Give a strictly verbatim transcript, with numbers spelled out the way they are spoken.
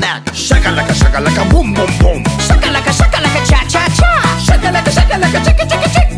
back. Shakalaka, shakalaka, boom, boom, boom. Shakalaka, shakalaka, cha cha cha. Shakalaka, shakalaka, chicka, chicka, chicka.